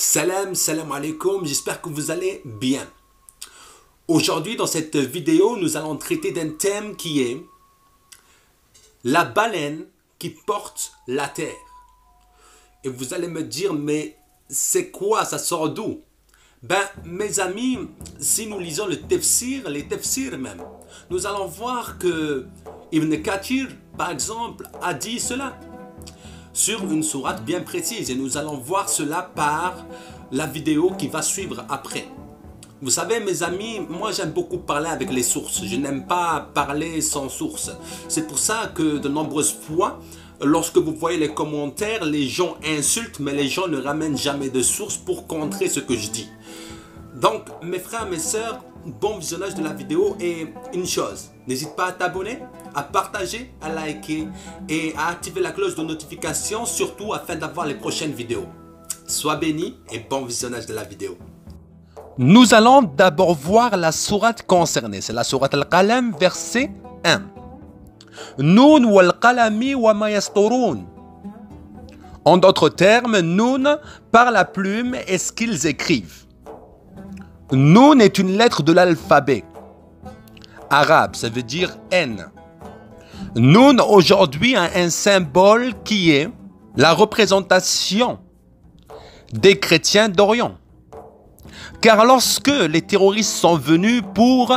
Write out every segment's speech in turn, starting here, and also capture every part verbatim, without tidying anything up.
Salam, salam alaikum, j'espère que vous allez bien. Aujourd'hui, dans cette vidéo, nous allons traiter d'un thème qui est la baleine qui porte la terre. Et vous allez me dire, mais c'est quoi, ça sort d'où? Ben, mes amis, si nous lisons le tafsir, les tafsirs même, nous allons voir que Ibn Kathir, par exemple, a dit cela sur une sourate bien précise, et nous allons voir cela par la vidéo qui va suivre après. Vous savez mes amis, moi j'aime beaucoup parler avec les sources, je n'aime pas parler sans source. C'est pour ça que de nombreuses fois, lorsque vous voyez les commentaires, les gens insultent, mais les gens ne ramènent jamais de source pour contrer ce que je dis. Donc mes frères, mes sœurs, bon visionnage de la vidéo, et une chose, n'hésite pas à t'abonner, à partager, à liker et à activer la cloche de notification, surtout afin d'avoir les prochaines vidéos. Sois béni et bon visionnage de la vidéo. Nous allons d'abord voir la sourate concernée, c'est la sourate Al-Qalam, verset un. Noun wal qalami wa ma yasturun. En d'autres termes, Noun par la plume et ce qu'ils écrivent. Noun est une lettre de l'alphabet arabe, ça veut dire N. Noun aujourd'hui a un symbole qui est la représentation des chrétiens d'Orient. Car lorsque les terroristes sont venus pour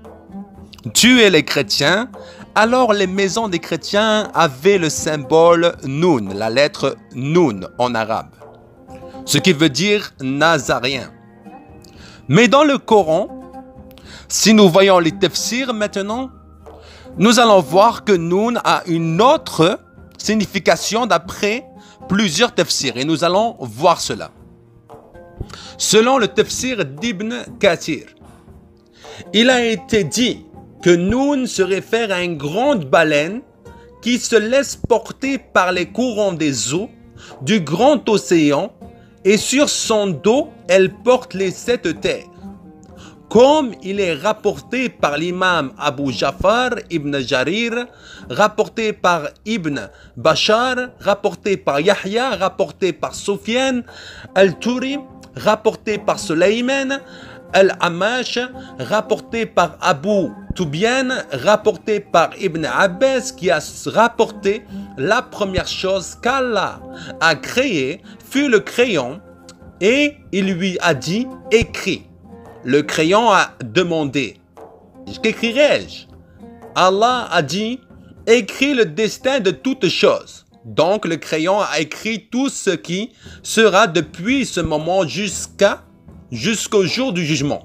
tuer les chrétiens, alors les maisons des chrétiens avaient le symbole Noun, la lettre Noun en arabe, ce qui veut dire Nazaréen. Mais dans le Coran, si nous voyons les tafsirs maintenant, nous allons voir que Noun a une autre signification d'après plusieurs tafsirs, et nous allons voir cela. Selon le tafsir d'Ibn Kathir, il a été dit que Noun se réfère à une grande baleine qui se laisse porter par les courants des eaux du grand océan, et sur son dos, elle porte les sept terres. Comme il est rapporté par l'imam Abu Jafar ibn Jarir, rapporté par Ibn Bashar, rapporté par Yahya, rapporté par Sufyan al-Turi, rapporté par Sulayman al-Amash, rapporté par Abu Tubian, rapporté par Ibn Abbas, qui a rapporté la première chose qu'Allah a créée fut le crayon, et il lui a dit « écris ». Le crayon a demandé « qu'écrirai-je » Allah a dit « écris le destin de toutes choses ». Donc le crayon a écrit tout ce qui sera depuis ce moment jusqu'à jusqu'au jour du jugement.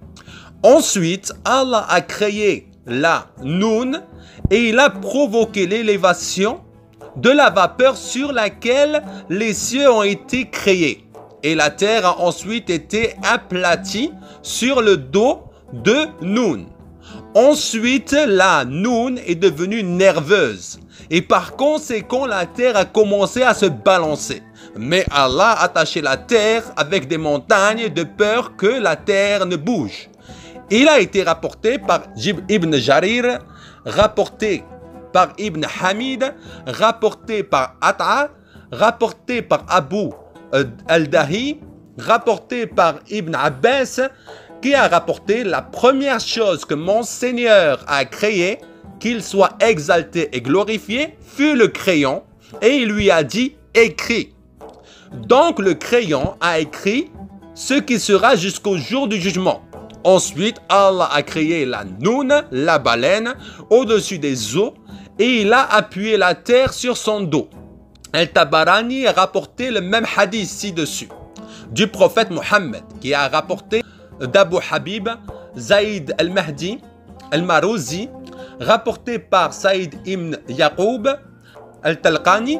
Ensuite, Allah a créé la Noun et il a provoqué l'élévation de la vapeur sur laquelle les cieux ont été créés. Et la terre a ensuite été aplatie sur le dos de Noun. Ensuite, la Noun est devenue nerveuse. Et par conséquent, la terre a commencé à se balancer. Mais Allah a attaché la terre avec des montagnes de peur que la terre ne bouge. Il a été rapporté par Ibn Jarir, rapporté par Ibn Hamid, rapporté par At'a, rapporté par Abu al-Dahi, rapporté par Ibn Abbas, qui a rapporté la première chose que mon Seigneur a créée, qu'il soit exalté et glorifié, fut le crayon, et il lui a dit « écris ». Donc le crayon a écrit ce qui sera jusqu'au jour du jugement. Ensuite, Allah a créé la Noun, la baleine, au-dessus des eaux, et il a appuyé la terre sur son dos. Al-Tabarani a rapporté le même hadith ci-dessus du prophète Mohammed, qui a rapporté d'Abu Habib, Zaïd al-Mahdi, al-Marouzi, rapporté par Saïd ibn Yaqoub, al-Talqani,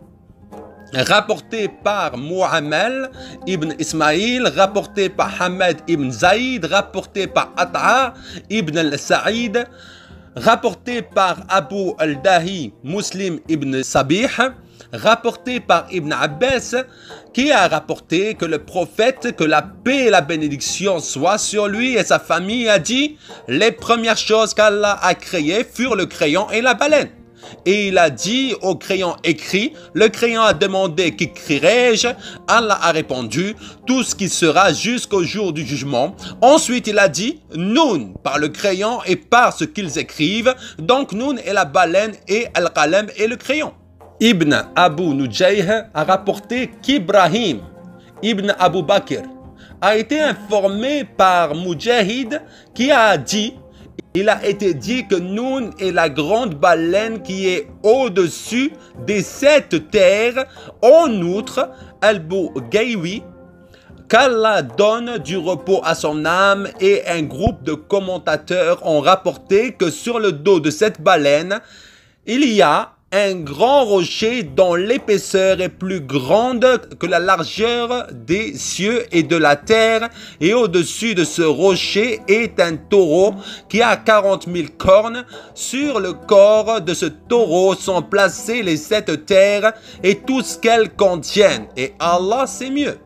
rapporté par Mu'amal ibn Ismaïl, rapporté par Hamad ibn Zaïd, rapporté par At'a ibn al-Sa'id, rapporté par Abu al-Dahi Muslim ibn Sabih, rapporté par Ibn Abbas, qui a rapporté que le prophète, que la paix et la bénédiction soient sur lui et sa famille, a dit « Les premières choses qu'Allah a créées furent le crayon et la baleine. et il a dit au crayon écrit. Le crayon a demandé qu'écrirai-je? Allah a répondu tout ce qui sera jusqu'au jour du jugement. Ensuite il a dit Noun par le crayon et par ce qu'ils écrivent. Donc Noun est la baleine et Al-Qalam est le crayon. Ibn Abu Nujayh a rapporté qu'Ibrahim Ibn Abu Bakr a été informé par Mujahid qui a dit, il a été dit que Noun est la grande baleine qui est au-dessus des sept terres. En outre, Al-Bugaywi, qu'Allah donne du repos à son âme, et un groupe de commentateurs ont rapporté que sur le dos de cette baleine, il y a un grand rocher dont l'épaisseur est plus grande que la largeur des cieux et de la terre, et au-dessus de ce rocher est un taureau qui a quarante mille cornes. Sur le corps de ce taureau sont placées les sept terres et tout ce qu'elles contiennent, et Allah sait mieux.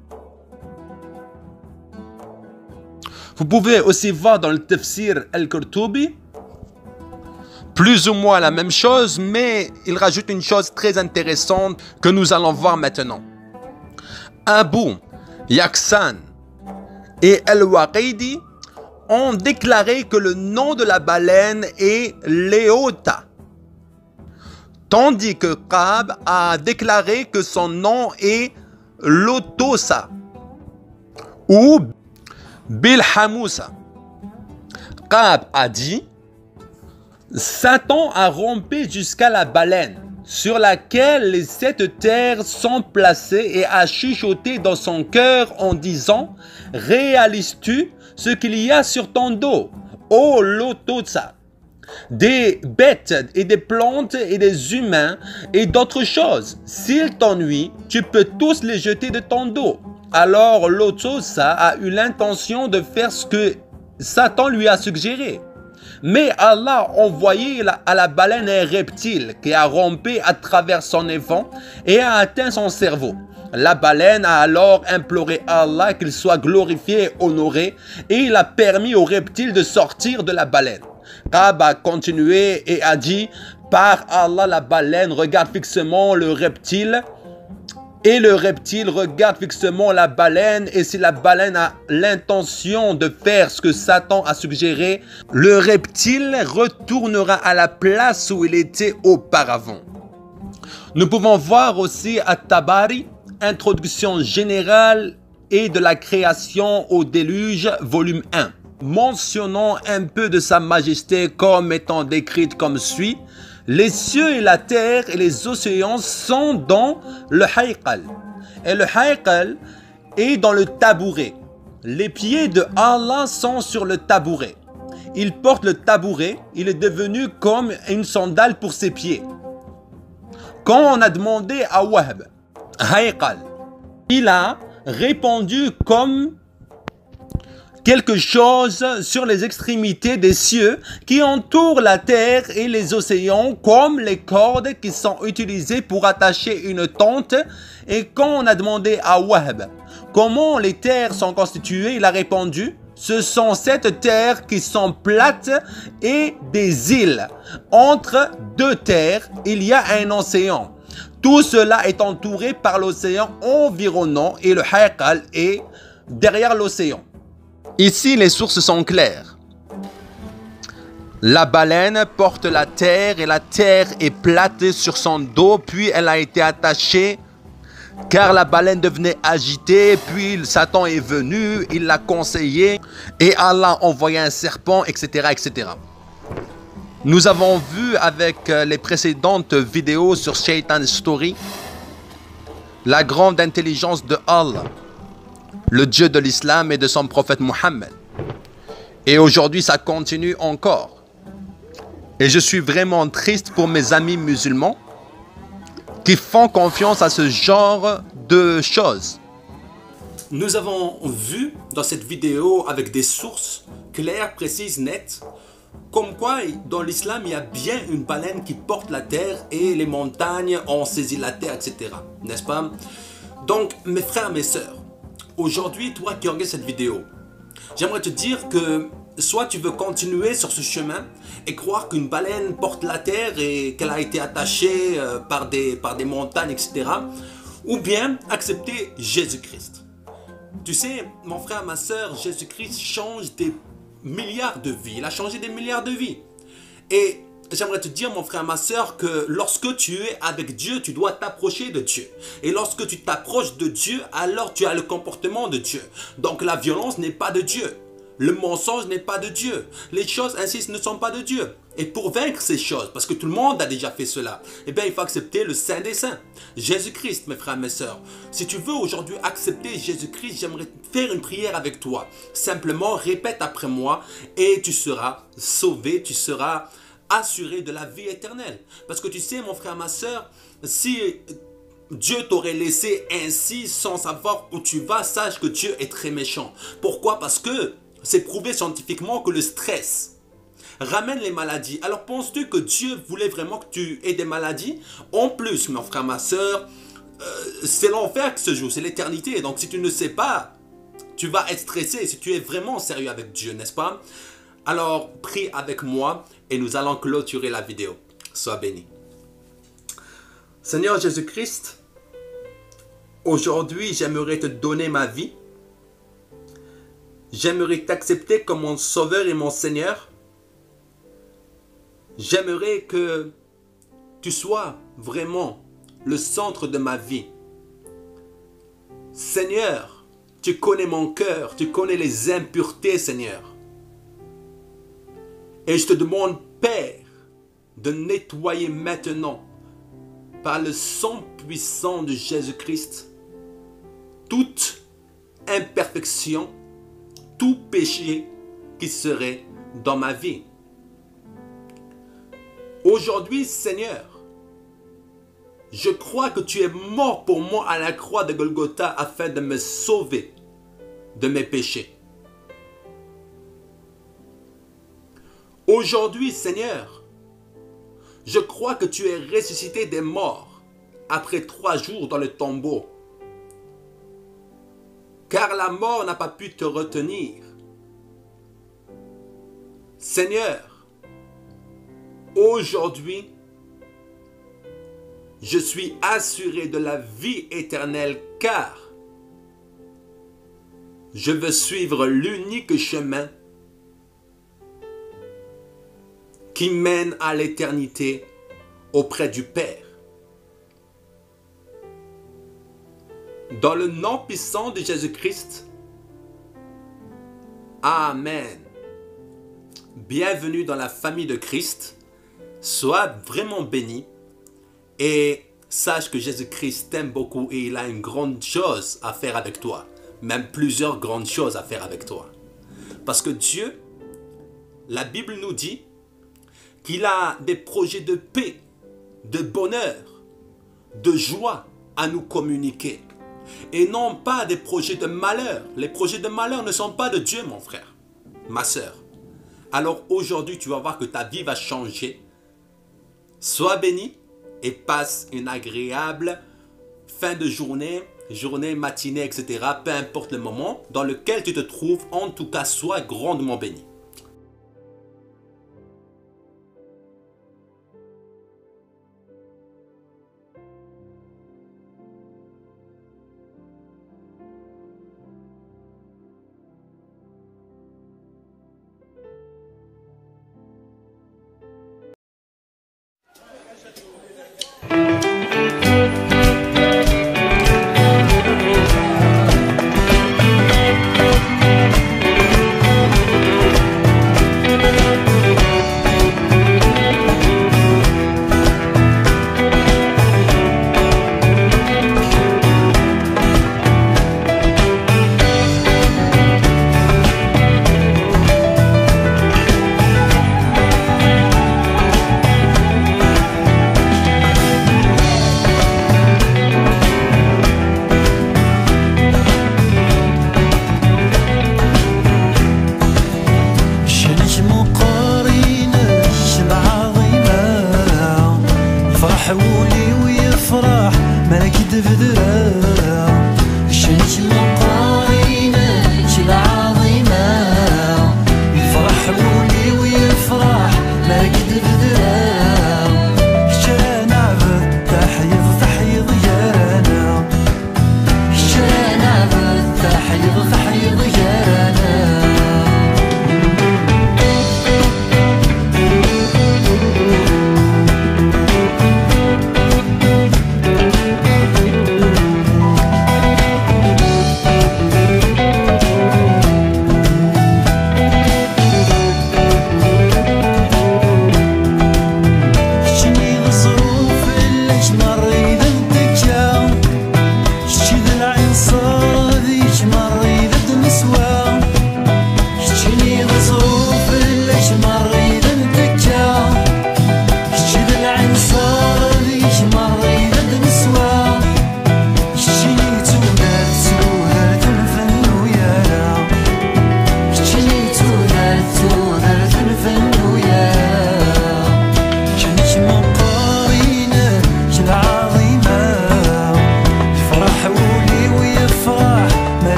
Vous pouvez aussi voir dans le Tafsir Al-Qurtubi plus ou moins la même chose, mais il rajoute une chose très intéressante que nous allons voir maintenant. Abu Yaksan et Al-Waqidi ont déclaré que le nom de la baleine est Léota, tandis que Qab a déclaré que son nom est Lotosa ou Bilhamousa. Qab a dit Satan a rampé jusqu'à la baleine, sur laquelle les sept terres sont placées, et a chuchoté dans son cœur en disant « Réalises-tu ce qu'il y a sur ton dos, ô Lotosa, des bêtes et des plantes et des humains et d'autres choses. S'ils t'ennuient, tu peux tous les jeter de ton dos. » Alors Lotosa a eu l'intention de faire ce que Satan lui a suggéré. Mais Allah a envoyé à la baleine un reptile qui a rampé à travers son évent et a atteint son cerveau. La baleine a alors imploré Allah qu'il soit glorifié et honoré, et il a permis au reptile de sortir de la baleine. Qab a continué et a dit « Par Allah, la baleine regarde fixement le reptile, et le reptile regarde fixement la baleine, et si la baleine a l'intention de faire ce que Satan a suggéré, le reptile retournera à la place où il était auparavant. » Nous pouvons voir aussi At-Tabari, Introduction générale et de la création au déluge, volume un, mentionnant un peu de sa majesté comme étant décrite comme suit. Les cieux et la terre et les océans sont dans le haïqal. Et le haïqal est dans le tabouret. Les pieds de Allah sont sur le tabouret. Il porte le tabouret. Il est devenu comme une sandale pour ses pieds. Quand on a demandé à Wahb, haïqal, il a répondu comme quelque chose sur les extrémités des cieux qui entourent la terre et les océans, comme les cordes qui sont utilisées pour attacher une tente. Et quand on a demandé à Wahb comment les terres sont constituées, il a répondu « Ce sont sept terres qui sont plates et des îles. Entre deux terres, il y a un océan. Tout cela est entouré par l'océan environnant et le haïqal est derrière l'océan. » Ici, les sources sont claires. La baleine porte la terre et la terre est plate sur son dos, puis elle a été attachée car la baleine devenait agitée, puis Satan est venu, il l'a conseillé et Allah a envoyé un serpent, et cetera, et cetera. Nous avons vu avec les précédentes vidéos sur Shaitan Story la grande intelligence de Allah, le Dieu de l'islam et de son prophète Mohammed. Et aujourd'hui, ça continue encore. Et je suis vraiment triste pour mes amis musulmans qui font confiance à ce genre de choses. Nous avons vu dans cette vidéo avec des sources claires, précises, nettes, comme quoi dans l'islam, il y a bien une baleine qui porte la terre et les montagnes ont saisi la terre, et cetera. N'est-ce pas? Donc, mes frères, mes sœurs, aujourd'hui, toi qui regardes cette vidéo, j'aimerais te dire que soit tu veux continuer sur ce chemin et croire qu'une baleine porte la terre et qu'elle a été attachée euh, par, des, par des montagnes, et cetera. Ou bien accepter Jésus-Christ. Tu sais, mon frère, ma soeur, Jésus-Christ change des milliards de vies. Il a changé des milliards de vies. Et j'aimerais te dire, mon frère, ma soeur, que lorsque tu es avec Dieu, tu dois t'approcher de Dieu. Et lorsque tu t'approches de Dieu, alors tu as le comportement de Dieu. Donc la violence n'est pas de Dieu. Le mensonge n'est pas de Dieu. Les choses ainsi ne sont pas de Dieu. Et pour vaincre ces choses, parce que tout le monde a déjà fait cela, eh bien il faut accepter le Saint des Saints, Jésus-Christ, mes frères, mes sœurs. Si tu veux aujourd'hui accepter Jésus-Christ, j'aimerais faire une prière avec toi. Simplement répète après moi et tu seras sauvé, tu seras assuré de la vie éternelle. Parce que tu sais, mon frère, ma sœur, si Dieu t'aurait laissé ainsi sans savoir où tu vas, sache que Dieu est très méchant. Pourquoi? Parce que c'est prouvé scientifiquement que le stress ramène les maladies. Alors penses-tu que Dieu voulait vraiment que tu aies des maladies? En plus, mon frère, ma soeur, euh, c'est l'enfer qui se joue, c'est l'éternité. Donc si tu ne sais pas, tu vas être stressé si tu es vraiment sérieux avec Dieu, n'est-ce pas? Alors prie avec moi et nous allons clôturer la vidéo. Sois béni. Seigneur Jésus-Christ, aujourd'hui j'aimerais te donner ma vie. J'aimerais t'accepter comme mon sauveur et mon Seigneur. J'aimerais que tu sois vraiment le centre de ma vie. Seigneur, tu connais mon cœur, tu connais les impuretés, Seigneur. Et je te demande, Père, de nettoyer maintenant, par le sang puissant de Jésus-Christ, toute imperfection, tout péché qui serait dans ma vie. Aujourd'hui, Seigneur, je crois que tu es mort pour moi à la croix de Golgotha afin de me sauver de mes péchés. Aujourd'hui, Seigneur, je crois que tu es ressuscité des morts après trois jours dans le tombeau. Car la mort n'a pas pu te retenir. Seigneur, aujourd'hui, je suis assuré de la vie éternelle car je veux suivre l'unique chemin qui mène à l'éternité auprès du Père. Dans le nom puissant de Jésus-Christ, Amen. Bienvenue dans la famille de Christ. Sois vraiment béni et sache que Jésus-Christ t'aime beaucoup et il a une grande chose à faire avec toi. Même plusieurs grandes choses à faire avec toi. Parce que Dieu, la Bible nous dit qu'il a des projets de paix, de bonheur, de joie à nous communiquer. Et non pas des projets de malheur. Les projets de malheur ne sont pas de Dieu, mon frère, ma soeur. Alors aujourd'hui, tu vas voir que ta vie va changer. Sois béni et passe une agréable fin de journée, journée, matinée, et cetera. Peu importe le moment dans lequel tu te trouves, en tout cas, sois grandement béni.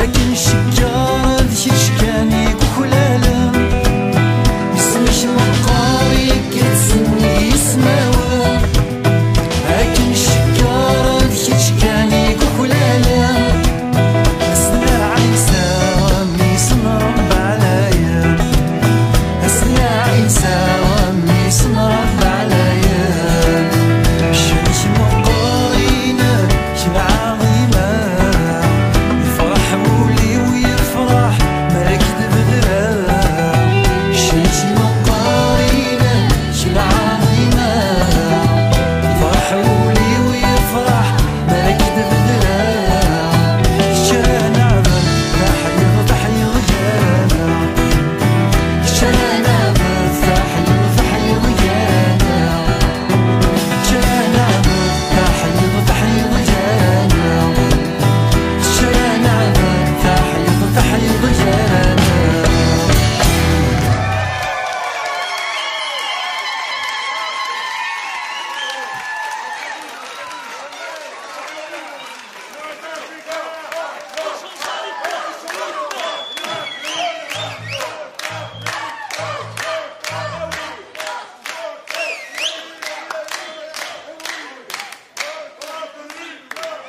qui chicanent.